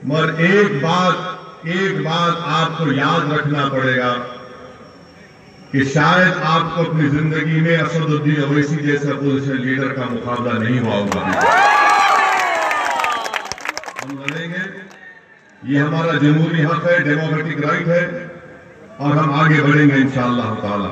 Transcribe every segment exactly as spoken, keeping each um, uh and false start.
मगर एक बात एक बात आपको याद रखना पड़ेगा कि शायद आपको अपनी जिंदगी में असदुद्दीन ओवैसी जैसे अपोजिशन लीडर का मुकाबला नहीं हुआ होगा। हम लड़ेंगे, ये हमारा जमहूरी हक है, डेमोक्रेटिक राइट है, और हम आगे बढ़ेंगे इंशाअल्लाह ताला।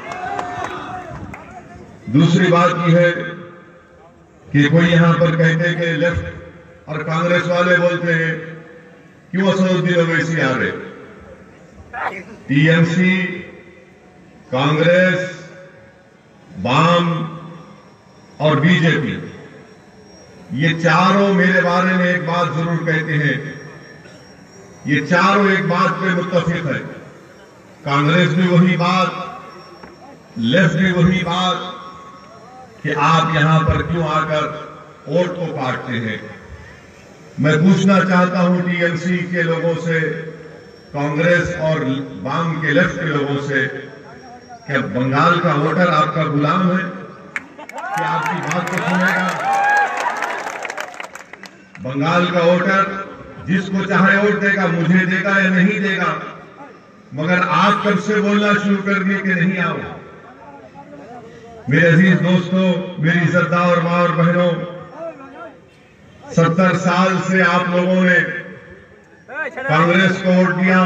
दूसरी बात यह है कि कोई यहां पर कहते हैं कि लेफ्ट और कांग्रेस वाले बोलते हैं क्यों असदुद्दीन ओवैसी आ रहे। टीएमसी, कांग्रेस, वाम और बीजेपी, ये चारों मेरे बारे में एक बात जरूर कहते हैं, ये चारों एक बात पे मुत्तफिक है। कांग्रेस भी वही बात, लेफ्ट भी वही बात कि आप यहां पर क्यों आकर वोट को काटते हैं। मैं पूछना चाहता हूं टीएमसी के लोगों से, कांग्रेस और वाम के लेफ्ट के लोगों से, क्या बंगाल का वोटर आपका गुलाम है? क्या आपकी बात को सुनेगा? बंगाल का वोटर जिसको चाहे वोट देगा, मुझे देगा या नहीं देगा, मगर आप कब से बोलना शुरू कर दिए कि नहीं आओ। मेरे अजीज दोस्तों, मेरी इज्जतदार मां और बहनों, सत्तर साल से आप लोगों ने कांग्रेस को वोट दिया,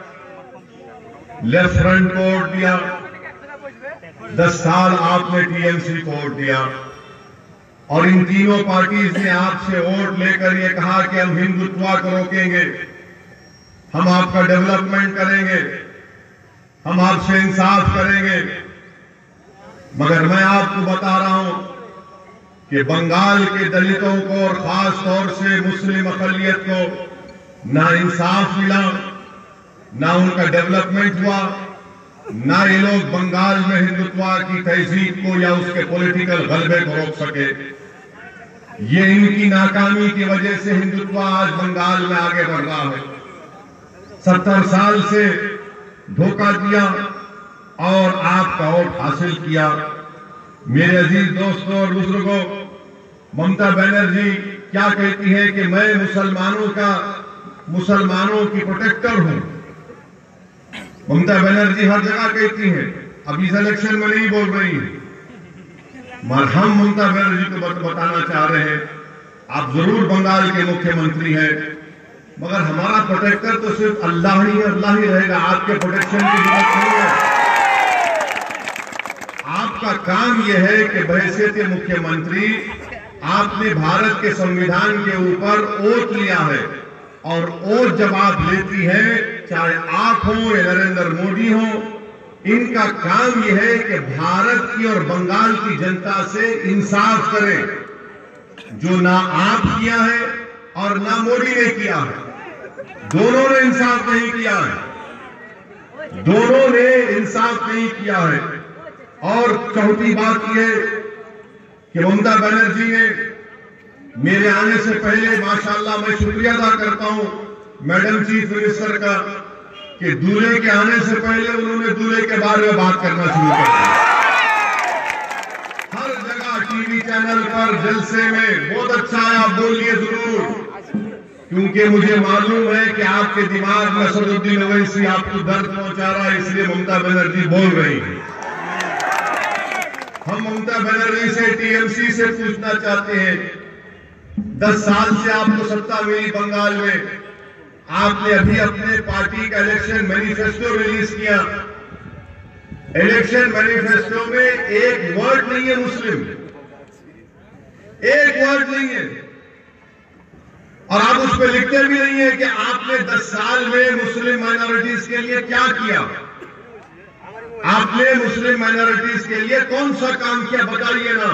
लेफ्ट फ्रंट को वोट दिया, दस साल आपने टीएमसी को वोट दिया, और इन तीनों पार्टीज ने आपसे वोट लेकर ये कहा कि हम हिंदुत्व को रोकेंगे, हम आपका डेवलपमेंट करेंगे, हम आपसे इंसाफ करेंगे। मगर मैं आपको बता रहा हूं कि बंगाल के दलितों को और खास तौर से मुस्लिम अक़लियत को ना इंसाफ मिला, ना उनका डेवलपमेंट हुआ, ना ये लोग बंगाल में हिंदुत्व की तहजीब को या उसके पॉलिटिकल गलबे को रोक सके। ये इनकी नाकामी की वजह से हिंदुत्व आज बंगाल में आगे बढ़ रहा है। सत्तर साल से धोखा दिया और आपका वोट हासिल किया। मेरे अजीज दोस्तों और बुजुर्गों, ममता बनर्जी क्या कहती है कि मैं मुसलमानों का मुसलमानों की प्रोटेक्टर हूं। ममता बनर्जी हर जगह कहती है, अब इस इलेक्शन में नहीं बोल रही है, मगर हम ममता बनर्जी को बताना चाह रहे हैं, आप जरूर बंगाल के मुख्यमंत्री हैं, मगर हमारा प्रोटेक्टर तो सिर्फ अल्लाह ही अल्लाह ही रहेगा। आपके प्रोटेक्शन की जरूरत नहीं है। आपका काम यह है कि बहैसियत मुख्यमंत्री आपने भारत के संविधान के ऊपर ओथ लिया है, और ओथ जब आप लेती है, चाहे आप हो या नरेंद्र मोदी हो, इनका काम यह है कि भारत की और बंगाल की जनता से इंसाफ करें, जो ना आप किया है और ना मोदी ने किया है। दोनों ने इंसाफ नहीं किया है, दोनों ने इंसाफ नहीं किया है। और चौथी बात यह कि ममता बनर्जी ने मेरे आने से पहले, माशाल्लाह मैं शुक्रिया अदा करता हूं मैडम चीफ मिनिस्टर का, कि दूल्हे के आने से पहले उन्होंने दूल्हे के बारे में बात करना शुरू कर दिया। हर जगह टीवी चैनल पर जलसे में बहुत अच्छा है, आप बोलिए जरूर, क्योंकि मुझे मालूम है कि आपके दिमाग में असदुद्दीन ओवैसी आपको दर्द पहुंचा रहा है, इसलिए ममता बनर्जी बोल रही है। हम ममता बनर्जी से, टीएमसी से पूछना चाहते हैं, दस साल से आपको सत्ता मिली बंगाल में, आपने अभी अपने पार्टी का इलेक्शन मैनिफेस्टो रिलीज किया। इलेक्शन मैनिफेस्टो में एक वर्ड नहीं है मुस्लिम, एक वर्ड नहीं है, और आप उस पर लिखते भी नहीं है कि आपने दस साल में मुस्लिम माइनॉरिटीज के लिए क्या किया, आपने मुस्लिम माइनॉरिटीज के लिए कौन सा काम किया, बताइए ना,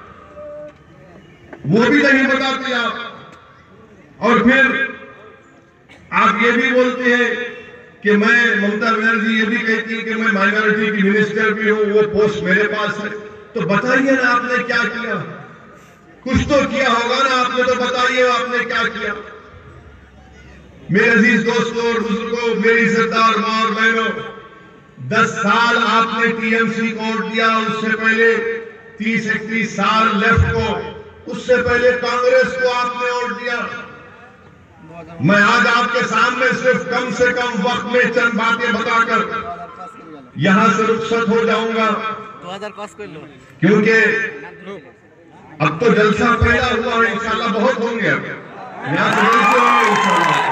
वो भी नहीं बताते आप। और फिर आप ये भी बोलते हैं कि मैं, ममता बनर्जी ये भी कहती है कि मैं माइनॉरिटी की मिनिस्टर भी हूं, वो पोस्ट मेरे पास है। तो बताइए ना आपने क्या किया, कुछ तो किया होगा ना आपने, तो बताइए आपने क्या किया। मेरे अजीज दोस्तों और बुजुर्गों, मेरी इज्जतदार मां और बहनों, दस साल आपने टीएमसी को वोट दिया, उससे पहले तीस इकतीस साल लेफ्ट को, उससे पहले कांग्रेस को आपने वोट दिया। मैं आज आपके सामने सिर्फ कम से कम वक्त में चंद बातें बताकर यहां से रुखसत हो जाऊंगा, क्योंकि अब तो जलसा पैदा हुआ है, इंशाल्लाह बहुत होंगे। अब यहां से होंगे इंशाल्लाह।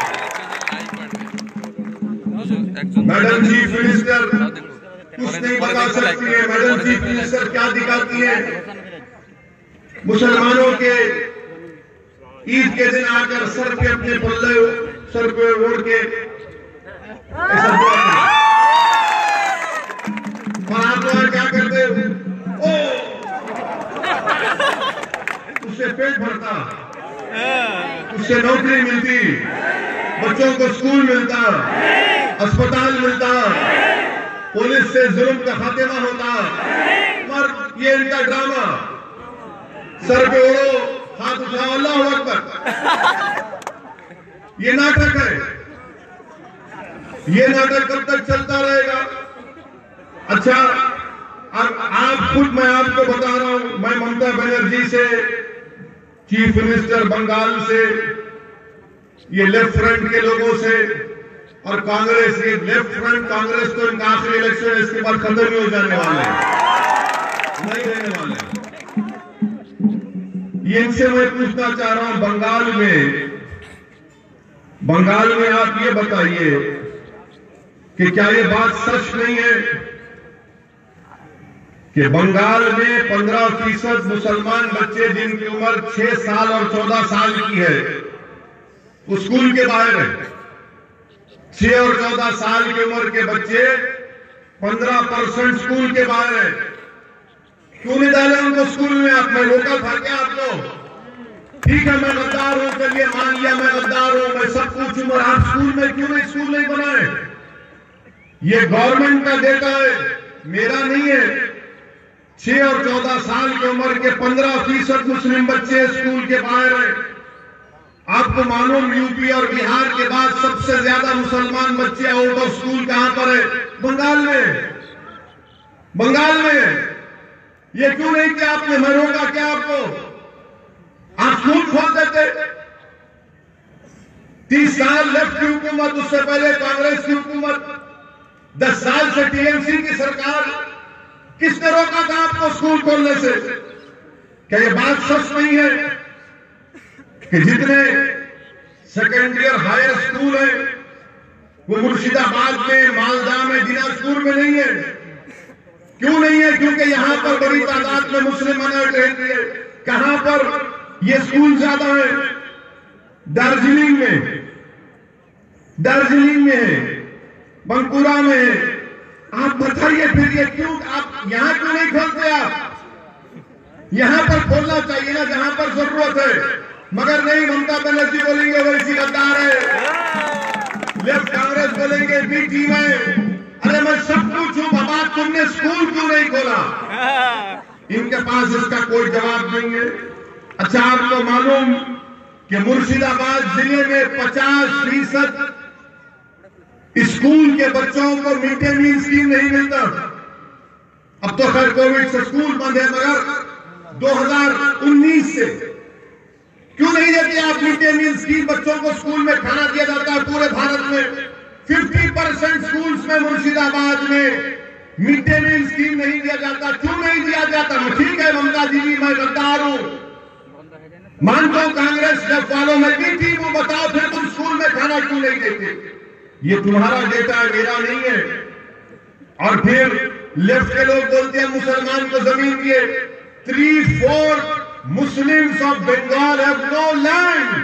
मैडम चीफ मिनिस्टर कुछ नहीं बता सकती है। मैडम चीफ मिनिस्टर क्या दिखाती है? मुसलमानों के ईद के दिन आकर सर पे अपने पल्ले सर पे ओढ़ के ऐसा और आप लोग क्या करते हो? ओ उससे पेट भरता, उससे नौकरी मिलती, बच्चों को स्कूल मिलता, अस्पताल मिलता, पुलिस से जुल्म का खात्मा होता। पर ये इनका ड्रामा, सर पे ओढ़ो, हाथ उठाओ, अल्लाहू अकबर, ये नाटक है। ये नाटक कब तक चलता रहेगा? अच्छा, अब आप खुद, मैं आपको बता रहा हूं, मैं ममता बनर्जी से, चीफ मिनिस्टर बंगाल से, ये लेफ्ट फ्रंट के लोगों से और कांग्रेस, ये लेफ्ट फ्रंट कांग्रेस तो इनका आखिरी इलेक्शन इसके बाद खत्म ही हो जाने वाले हैं, नहीं रहने वाले। ये इनसे मैं पूछना चाह रहा हूं, बंगाल में बंगाल में आप ये बताइए कि क्या ये बात सच नहीं है कि बंगाल में पंद्रह फीसद मुसलमान बच्चे जिनकी उम्र छह साल और चौदह साल की है वो स्कूल के बाहर है। छह और चौदह साल की उम्र के बच्चे पंद्रह परसेंट स्कूल के बाहर है। क्यों नहीं डाले उनको स्कूल में? आप मैं लोकल था क्या आपको? ठीक है, मैं गद्दार हूं, चलिए मान लिया मैं गद्दार हूं, मैं सब कुछ हूं, आप स्कूल में क्यों नहीं स्कूल नहीं बनाए? ये गवर्नमेंट का डेटा है, मेरा नहीं है। छह और चौदह साल की उम्र के पंद्रह फीसद मुस्लिम बच्चे स्कूल के बाहर हैं। आपको मालूम, यूपी और बिहार के बाद सबसे ज्यादा मुसलमान बच्चे आउट ऑफ स्कूल कहां पर है? बंगाल में। बंगाल में ये क्यों नहीं किया आपने? मैं रोका क्या आपको? आप स्कूल खोल देते। तीस साल लेफ्ट की हुकूमत, उससे पहले कांग्रेस की हुकूमत, दस साल से टीएमसी की सरकार, किसने रोका था आपको स्कूल खोलने से? क्या ये बात सच नहीं है कि जितने सेकेंड ईयर हायर स्कूल है वो मुर्शिदाबाद में, मालदा में, दिनाजपुर में नहीं है? क्यों नहीं है? क्योंकि यहां पर बड़ी तादाद में मुस्लिम माइनॉरिटी रहती है। कहां पर ये स्कूल ज्यादा है? दार्जिलिंग में, दार्जिलिंग में है, बंकुरा में है। आप बताइए फिर ये क्यों, आप यहां क्यों नहीं खोलते? आप यहां पर खोलना चाहिए ना जहां पर जरूरत है। मगर नहीं, ममता बनर्जी बोलेंगे वैसी गद्दार है, लेफ्ट कांग्रेस बोलेंगे बी टीम है। अरे मैं सब कुछ हूं, बाबा तुमने स्कूल क्यों नहीं खोला? इनके पास इसका कोई जवाब नहीं है। अच्छा, आपको मालूम कि मुर्शिदाबाद जिले में पचास फीसद स्कूल के बच्चों को मिड डे मील स्कीम नहीं मिलता। अब तो खैर कोविड से स्कूल बंद है, मगर दो हज़ार उन्नीस से क्यों नहीं देते आप मिड डे मील स्कीम? बच्चों को स्कूल में खाना दिया जाता है पूरे भारत में। पचास परसेंट स्कूल्स में मुर्शिदाबाद में मिड डे मील स्कीम नहीं दिया जाता। क्यों नहीं दिया जाता? ठीक है ममता दीदी, मैं गद्दार हूं, मानता हूं कांग्रेस जब फॉलो में भी थी, वो बताओ फिर तुम स्कूल में खाना क्यों नहीं देते? ये तुम्हारा डेटा है, मेरा नहीं है। और फिर लेफ्ट के लोग बोलते हैं मुसलमान को जमीन दिए। Three four Muslims of Bengal have no land,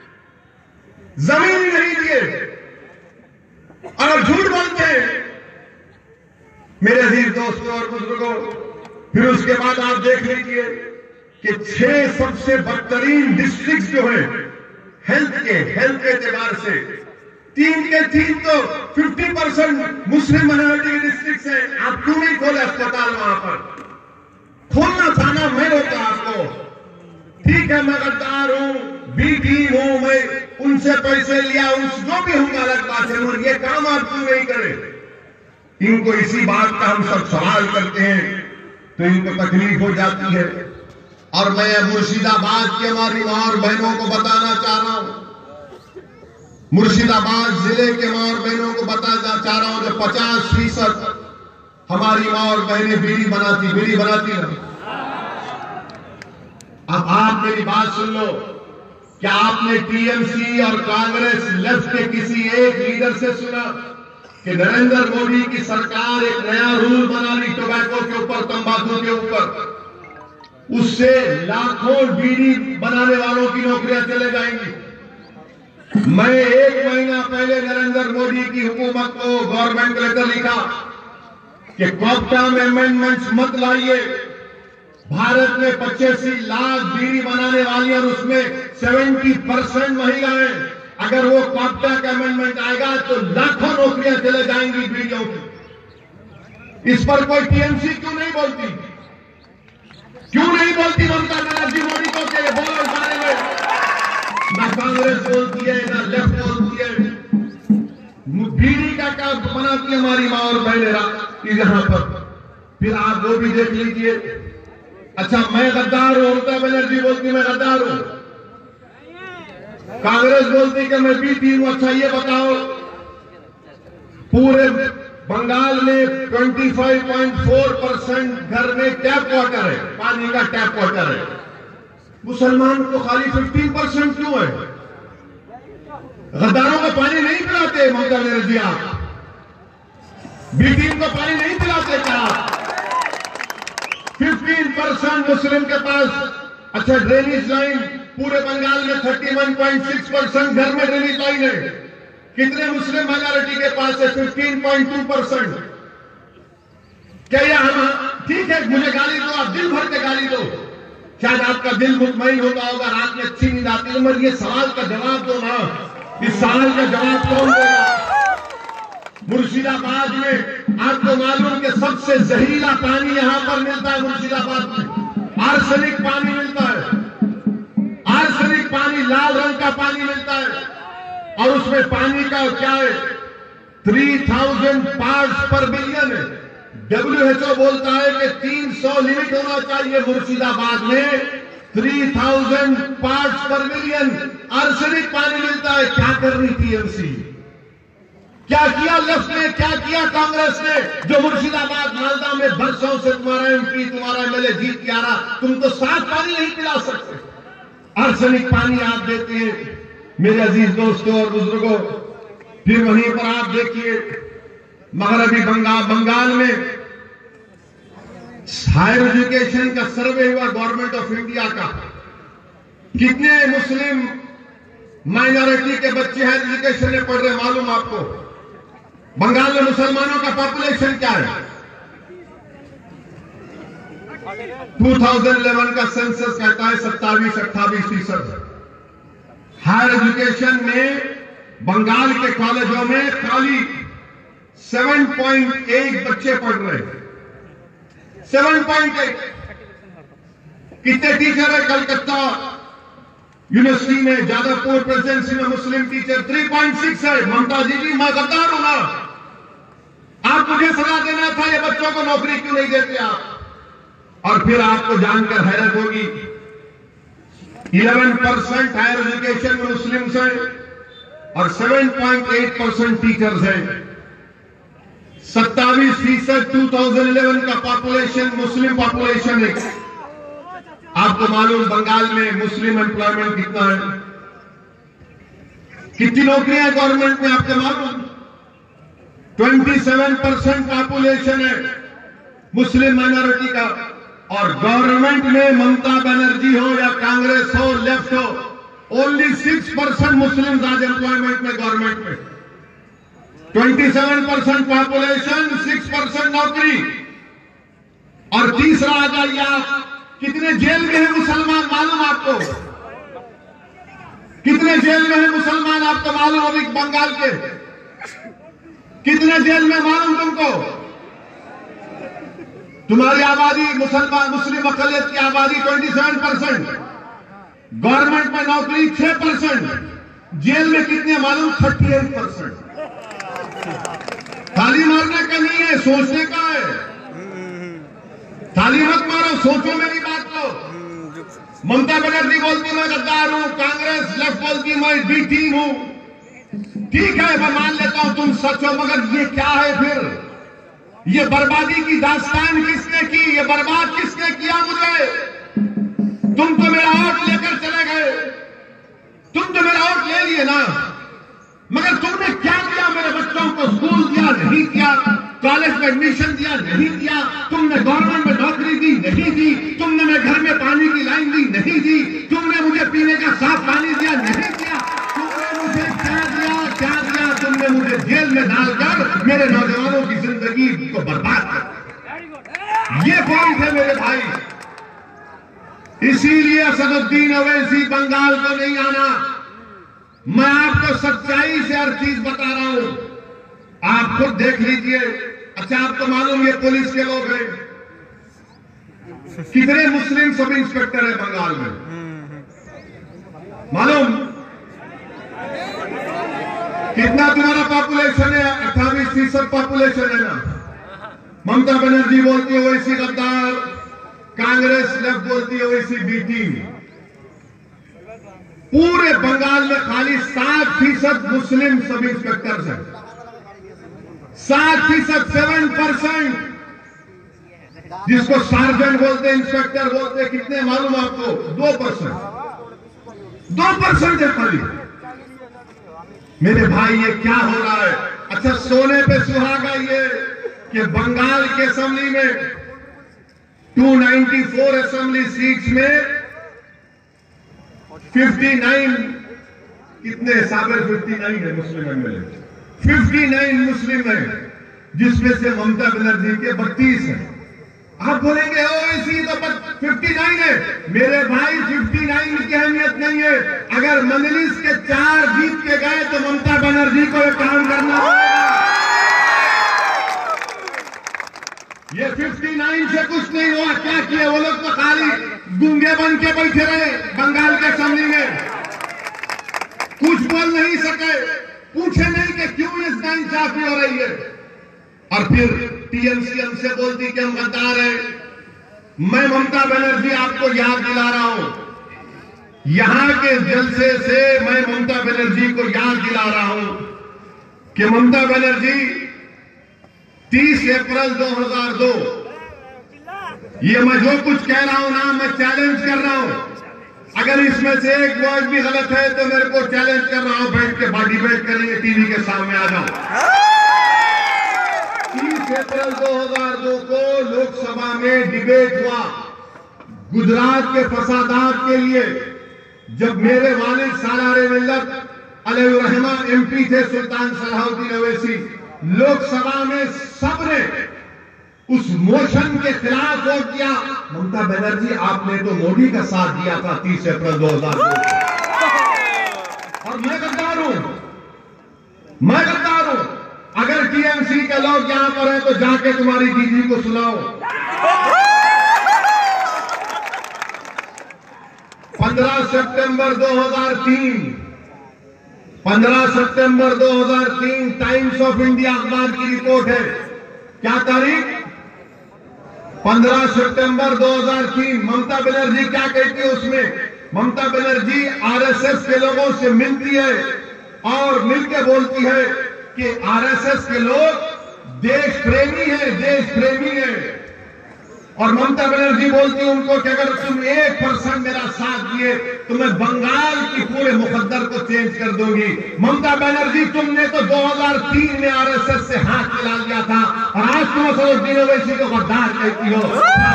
जमीन नहीं दिए और अब झूठ बोलते हैं। मेरे अजीज दोस्तों और बुजुर्गों, फिर उसके बाद आप देख लीजिए कि छह सबसे बदतरीन डिस्ट्रिक्ट जो है हेल्थ के हेल्थ के एतबार से, तीन के तीन तो पचास परसेंट मुस्लिम माइनॉरिटी डिस्ट्रिक्ट है। आप क्यों नहीं खोले अस्पताल? वहां पर खोलना था ना, मैं रोका आपको। ठीक है, मैं गद्दार हूं, बी टीम हूं, मैं उनसे पैसे लिया, उस जो भी होगा अलग बात है, और ये काम आप क्यों नहीं करें? इनको इसी बात का हम सब सवाल करते हैं तो इनको तकलीफ हो जाती है। और मैं मुर्शिदाबाद की हमारी मां और बहनों को बताना चाह रहा हूं मुर्शिदाबाद जिले के माँ और बहनों को बताना चाह रहा हूं, जो पचास फीसद हमारी माँ और बहनें बीड़ी बनाती बीड़ी बनाती ना। अब आप मेरी बात सुन लो, क्या आपने टीएमसी और कांग्रेस लेफ्ट के किसी एक लीडर से सुना कि नरेंद्र मोदी की सरकार एक नया रूल बना ली टोबैको के ऊपर, तंबाकू के ऊपर, उससे लाखों बीड़ी बनाने वालों की नौकरियां चले जाएंगी? मैं एक महीना पहले नरेंद्र मोदी की हुकूमत को गवर्नमेंट को लेटर लिखा कि कॉप्टा में अमेंडमेंट्स मत लाइए। भारत में पचासी लाख बीड़ी बनाने वाली और उसमें सत्तर परसेंट महिलाएं। अगर वो कॉप्टा का अमेंडमेंट आएगा तो लाखों नौकरियां चले जाएंगी बीड़ियों की। इस पर कोई टीएमसी क्यों नहीं बोलती? क्यों नहीं बोलती ममता बनर्जी मोदी को कि बोलो इस बारे में? ना कांग्रेस बोलती है ना लेफ्ट बोलती है। बीड़ी का काम बनाती है हमारी मां और बहनें यहां पर। फिर आप वो भी देख लीजिए। अच्छा, मैं गद्दार हूं, ममता बनर्जी बोलती मैं गद्दार हूं, कांग्रेस बोलती कि मैं बीती हूं। अच्छा ये बताओ, पूरे बंगाल में पच्चीस पॉइंट चार परसेंट घर में टैप वाटर है, पानी का टैप वाटर है। मुसलमान को खाली पंद्रह परसेंट क्यों है? गद्दारों को पानी नहीं पिलाते ममता बनर्जी? आप बी टीम को पानी नहीं पिलाते क्या? पंद्रह परसेंट मुस्लिम के पास। अच्छा, ड्रेनेज लाइन पूरे बंगाल में इकतीस पॉइंट छह परसेंट घर में ड्रेनेज लाइन है। कितने मुस्लिम माइनॉरिटी के पास है? पंद्रह पॉइंट दो परसेंट। क्या ये हम? ठीक है, मुझे गाली दो, आप दिल भर के गाली दो, शायद आपका दिल मुतमईन होता होगा, रात में अच्छी नींद आती है, मगर ये सवाल का जवाब दो ना। इस सवाल का जवाब कौन देगा? मुर्शिदाबाद में आपको मालूम कि सबसे जहरीला पानी यहां पर मिलता है। मुर्शिदाबाद में आर्सेनिक पानी मिलता है। आर्सेनिक पानी, लाल रंग का पानी मिलता है और उसमें पानी का क्या है? तीन हज़ार पार्ट्स पर बिलियन है। डब्ल्यू एच ओ बोलता है कि तीन सौ लिमिट होना चाहिए। मुर्शिदाबाद में तीन हज़ार पार्ट्स पर मिलियन आर्सेनिक पानी मिलता है। क्या कर रही टीएमसी? क्या किया लेफ्ट ने? क्या किया कांग्रेस ने? जो मुर्शिदाबाद मालदा में बरसों से तुम्हारा एमपी, तुम्हारा एमएलए जीत के आ रहा, तुम तो साफ पानी नहीं पिला सकते, आर्सेनिक पानी आप देते हैं। मेरे अजीज दोस्तों और बुजुर्गों, फिर वहीं पर आप देखिए मगरबी बंगाल बंगाल में हायर एजुकेशन का सर्वे हुआ गवर्नमेंट ऑफ इंडिया का। कितने मुस्लिम माइनॉरिटी के बच्चे हायर एजुकेशन में पढ़ रहे मालूम आपको? बंगाल में मुसलमानों का पॉपुलेशन क्या है? दो हज़ार ग्यारह का सेंसस कहता है सत्तावीस अट्ठावीस फीसद। हायर एजुकेशन में बंगाल के कॉलेजों में खाली सात पॉइंट एक बच्चे पढ़ रहे हैं। सात पॉइंट एक। कितने टीचर है कलकत्ता यूनिवर्सिटी में, जादवपुर प्रेसिडेंसी में मुस्लिम टीचर तीन पॉइंट छह है। ममता जी जी, मैं गद्दार हूं ना? आप मुझे सलाह देना था, ये बच्चों को नौकरी क्यों नहीं देते आप? और फिर आपको जानकर हैरत होगी, ग्यारह परसेंट हायर एजुकेशन में मुस्लिम्स हैं और सात पॉइंट आठ परसेंट टीचर्स हैं। सत्तावीस फीसद दो हज़ार ग्यारह का पॉपुलेशन मुस्लिम पॉपुलेशन है। आपको मालूम बंगाल में मुस्लिम एम्प्लॉयमेंट कितना है? कितनी नौकरियां गवर्नमेंट में आपको मालूम? सत्ताईस परसेंट पॉपुलेशन है मुस्लिम माइनॉरिटी का। और गवर्नमेंट में ममता बनर्जी हो या कांग्रेस हो, लेफ्ट हो, ओनली सिक्स परसेंट मुस्लिम आज एम्प्लॉयमेंट में गवर्नमेंट में। सत्ताईस परसेंट पॉपुलेशन, सिक्स परसेंट नौकरी। और तीसरा आ जाइए आप, कितने जेल में है मुसलमान मालूम आपको? कितने जेल में है मुसलमान आपको मालूम? अभी बंगाल के कितने जेल में मालूम तुमको? तुम्हारी आबादी मुसलमान मुस्लिम अकलियत की आबादी सत्ताईस परसेंट, गवर्नमेंट में नौकरी छह परसेंट, जेल में कितने मालूम? अड़तीस परसेंट। ताली मारने का नहीं है, सोचने का है। ताली मत मारो, सोचो मेरी बात को। ममता बनर्जी बोलती मैं गद्दार हूं, कांग्रेस लेफ्ट बोलती मैं बी टीम हूं। ठीक है, मैं मान लेता हूं तुम सच हो, मगर ये क्या है फिर? ये बर्बादी की दास्तान किसने की? ये बर्बाद किसने किया मुझे? तुम तो मेरा वोट लेकर चले गए, तुम तो मेरा वोट ले लिए ना, मगर तुमने क्या किया? मेरे बच्चों को स्कूल दिया नहीं दिया, कॉलेज में एडमिशन दिया नहीं दिया, तुमने गवर्नमेंट में नौकरी दी नहीं दी, तुमने मेरे घर में पानी की लाइन दी नहीं दी, तुमने मुझे पीने का साफ पानी दिया नहीं दिया, तुमने मुझे क्या दिया क्या दिया? तुमने मुझे जेल में डालकर मेरे नौजवानों की जिंदगी को बर्बाद कर। ये पॉइंट है मेरे भाई। इसीलिए असदुद्दीन ओवैसी बंगाल को नहीं आना। मैं आपको सच्चाई से हर चीज बता रहा हूं, आप खुद देख लीजिए। अच्छा, आपको मालूम ये पुलिस के लोग हैं, कितने मुस्लिम सब इंस्पेक्टर है बंगाल में? मालूम कितना तुम्हारा पॉपुलेशन है? अट्ठाईस फीसद पॉपुलेशन है ना। ममता बनर्जी बोलती है वैसी गद्दार, कांग्रेस लेफ्ट बोलती है वैसी बी टीम। पूरे बंगाल में खाली सात फीसद मुस्लिम सब इंस्पेक्टर्स हैं, सात फीसद सेवन परसेंट जिसको सार्जेंट बोलते हैं, इंस्पेक्टर बोलते हैं। कितने मालूम आपको? दो परसेंट दो परसेंट है खाली। मेरे भाई ये क्या हो रहा है? अच्छा, सोने पे सुहागा ये कि बंगाल के असेंबली में दो सौ चौरानवे असेंबली सीट्स में उनसठ, कितने साबिर उनसठ है मुस्लिम एमएलए, उनसठ मुस्लिम है, जिसमें से ममता बनर्जी के बत्तीस है। आप बोलेंगे ओ इसी तो उनसठ है। मेरे भाई उनसठ की अहमियत नहीं है। अगर मंजलिस के चार जीत के गए तो ममता बनर्जी को एक काम करना पड़ेगा। ये उनसठ से कुछ नहीं हुआ। क्या किया वो लोग? तो खाली गूंगे बन के बैठे रहे बंगाल के असेंबली में, कुछ बोल नहीं सके, पूछे नहीं कि क्यों इस नाइंसाफी हो रही है। और फिर टीएमसी हमसे बोलती कि हम गद्दार हैं। मैं ममता बनर्जी आपको याद दिला रहा हूं, यहां के जलसे से मैं ममता बनर्जी को याद दिला रहा हूं कि ममता बनर्जी तीस अप्रैल दो हज़ार दो, ये मैं जो कुछ कह रहा हूं ना, मैं चैलेंज कर रहा हूं। अगर इसमें से एक वर्ड भी गलत है तो मेरे को चैलेंज कर रहा हूं, बैठ के डिबेट करेंगे, टीवी के सामने आ जाओ। तीस अप्रैल दो हज़ार दो को लोकसभा में डिबेट हुआ गुजरात के फसादात के लिए, जब मेरे वालिद सालारे मिल्लत अलैहिर्रहमान एमपी थे, सुल्तान सलाहुद्दीन ओवैसी। लोकसभा में सबने उस मोशन के खिलाफ वोट दिया। ममता बनर्जी, आपने तो मोदी का साथ दिया था तीस अप्रैल दो हज़ार दो को, और मैं गद्दार हूं, मैं गद्दार हूं। अगर टीएमसी के लोग यहां पर हैं तो जाके तुम्हारी दीदी को सुनाओ। पंद्रह सितंबर दो हज़ार तीन पंद्रह सितंबर दो हज़ार तीन टाइम्स ऑफ इंडिया अखबार की रिपोर्ट है। क्या तारीख? पंद्रह सितंबर दो हज़ार तीन। ममता बनर्जी क्या कहती है उसमें? ममता बनर्जी आरएसएस के लोगों से मिलती है और मिलकर बोलती है कि आरएसएस के लोग देश प्रेमी हैं, देश प्रेमी हैं। और ममता बनर्जी बोलती है उनको कि अगर तुम एक परसेंट मेरा साथ दिए तो मैं बंगाल की पूरे मुकद्दर को चेंज कर दूंगी। ममता बनर्जी, तुमने तो दो हज़ार तीन में आरएसएस से हाथ मिला लिया था और आज तुम असदुद्दीन ओवैसी को गद्दार कहती हो।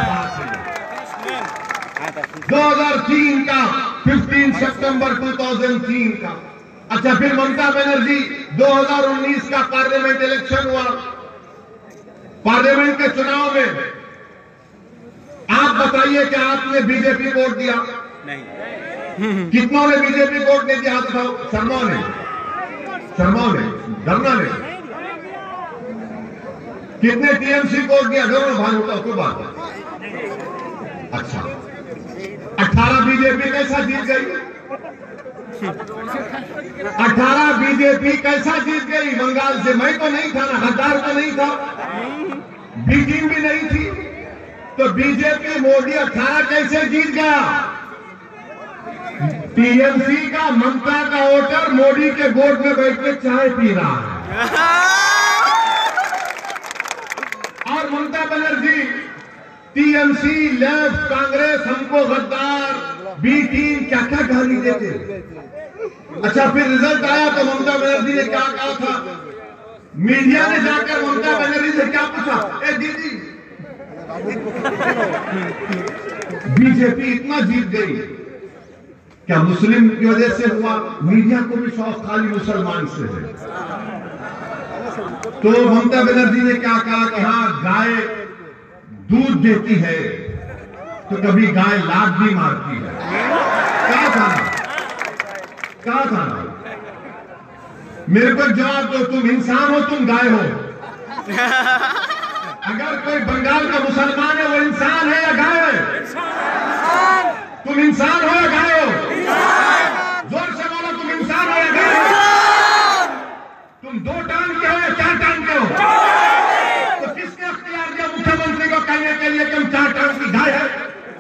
दो हज़ार तीन का पंद्रह सितंबर दो हज़ार तीन का। अच्छा, फिर ममता बनर्जी दो हज़ार उन्नीस का पार्लियामेंट इलेक्शन हुआ। पार्लियामेंट के चुनाव में आप बताइए कि आपने बीजेपी वोट दिया? नहीं। कितनों ने बीजेपी वोट नहीं दिया? हाथ उठाओ। शर्मा ने, शर्मा ने, धरना ने। कितने टीएमसी वोट दिया? दोनों भाई उठाओ, क्यों बात है? अच्छा, अठारह बीजेपी कैसा जीत गई? अठारह बीजेपी कैसा जीत गई बंगाल से? मैं तो नहीं था ना, गद्दार तो नहीं था, बी टीम भी नहीं थी, तो बीजेपी मोदी अठारह कैसे जीत गया? टीएमसी का ममता का वोटर मोदी के वोट में बैठ के चाय पी रहा है और ममता बनर्जी टीएमसी लेफ्ट कांग्रेस हमको गद्दार बी टीम क्या क्या गाली देते। अच्छा फिर रिजल्ट आया तो ममता बनर्जी ने क्या कहा था, मीडिया ने जाकर ममता बनर्जी से क्या पूछा, ए दीदी बीजेपी इतना जीत गई क्या मुस्लिम की वजह से हुआ? मीडिया को भी शौक खाली मुसलमान से है। तो ममता बनर्जी ने क्या कहा कि हाँ गाय दूध देती है तो कभी गाय लात भी मारती है। क्या था क्या था मेरे को जवाब दो, तुम इंसान हो तुम गाय हो? अगर कोई बंगाल का मुसलमान है वो इंसान है या गाय है? तुम इंसान हो या गाय हो? जोर से बोलो, तुम इंसान हो या गाय हो? तुम दो टांग के हो या चार टांग के हो? तो किसने अख्तियार दिया मुख्यमंत्री को कहने के लिए कि हम चार टांग की गाय है?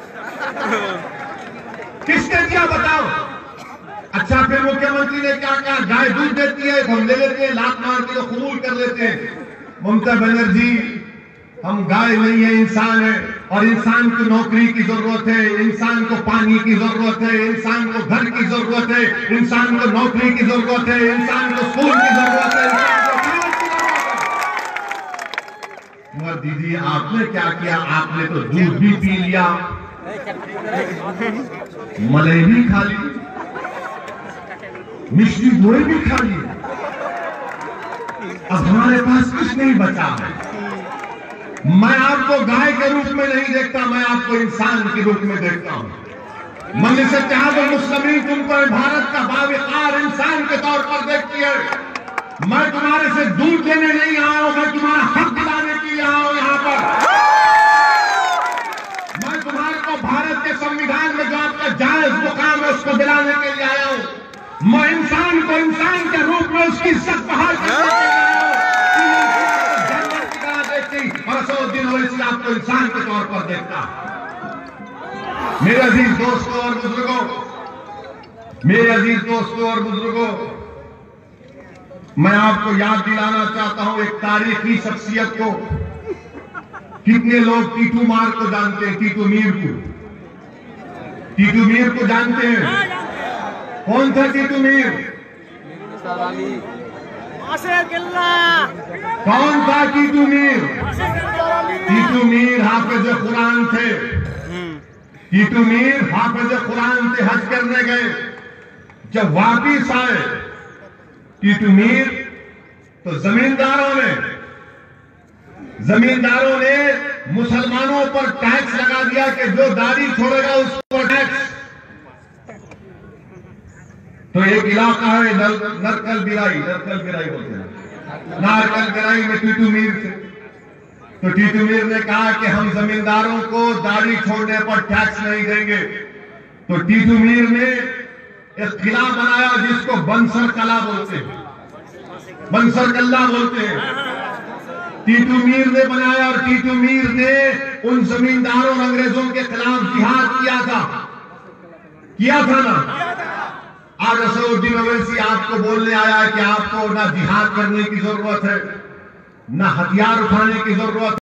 किसने दिया बताओ? अच्छा फिर मुख्यमंत्री ने क्या कहा, गाय दूध देती है तो हम ले लेते हैं, लात मार के तो कबूल कर लेते हैं। ममता बनर्जी हम गाय नहीं है, इंसान है और इंसान को नौकरी की जरूरत है, इंसान को पानी की जरूरत है, इंसान को घर की जरूरत है, इंसान को नौकरी की जरूरत है, इंसान को स्कूल की जरूरत है, इंसान को की जरूरत है। मगर दीदी आपने क्या किया, आपने तो दूध भी पी लिया, मलाई भी खा ली, मिश्री गोई भी खा ली, अब हमारे पास कुछ नहीं बचा है। मैं आपको गाय के रूप में नहीं देखता, मैं आपको इंसान के रूप में देखता हूं। मन से चाह तो मुस्लिम तुमको भारत का बावकार इंसान के तौर पर देखती है। मैं तुम्हारे से दूध लेने नहीं आया हूं, मैं तुम्हारा हक दिलाने के लिए आया हूं यहां पर। मैं तुम्हारे को भारत के संविधान में जो आपका जायज मुकाम है उसको दिलाने के लिए आया हूं। मैं इंसान को इंसान के रूप में उसकी इज्जत बहाल करने के लिए आया हूं। दिन आपको इंसान के तौर पर देखता। मेरे अजीज दोस्तों और बुजुर्गों, मेरे अजीज दोस्तों और बुजुर्गों, मैं आपको याद दिलाना चाहता हूं एक तारीखी शख्सियत को। कितने लोग टीटू मार को जानते हैं? टीटू मीर को, टीटू मीर को जानते हैं? कौन था टीटू मीर? कौन था टीटू मीर? टीटू मीर हाफिज कुरान थे। टीटू मीर हाफिज कुरान से हज करने गए। जब वापिस आए टीटू मीर तो जमींदारों ने जमींदारों ने मुसलमानों पर टैक्स लगा दिया कि जो दाढ़ी छोड़ेगा उस पर टैक्स। तो एक इलाका है नर, नरकल बिराई, नरकल बिराई बोलते हैं, नारकल बिराई में टीटू मीर थे। तो टीटू मीर ने कहा कि हम जमींदारों को दाढ़ी छोड़ने पर टैक्स नहीं देंगे। तो टीटू मीर ने एक किला बनाया जिसको बंसर कला बोलते हैं, बंसर कल्ला बोलते हैं। टीटू मीर ने बनाया और टीटू मीर ने उन जमींदारों और अंग्रेजों के खिलाफ जिहाद किया था, किया था ना। आज असदुद्दीन ओवैसी आपको बोलने आया है कि आपको ना जिहाद करने की जरूरत है, ना हथियार उठाने की जरूरत है।